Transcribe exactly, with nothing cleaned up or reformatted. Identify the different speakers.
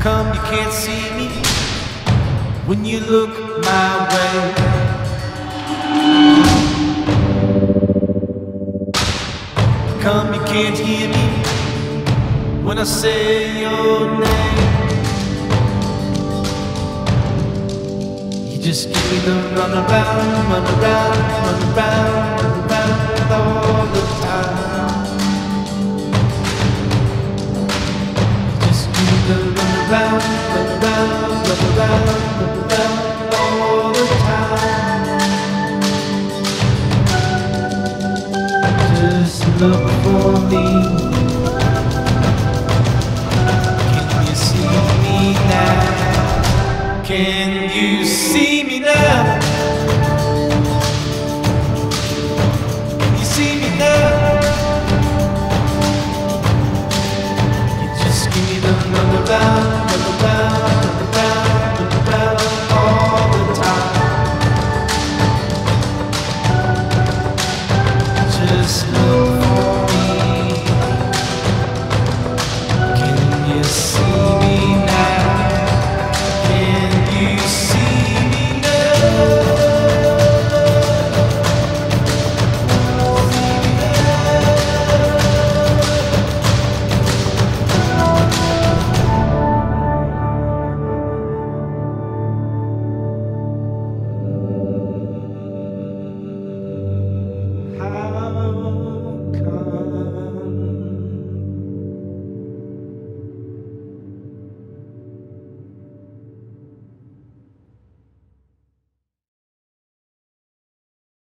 Speaker 1: come you can't see me when you look my way? How come you can't hear me when I say your name? You just give me the run around, run around, run around, run around all the time. You just give me the run around, run around, run around, run around all the time. Just look.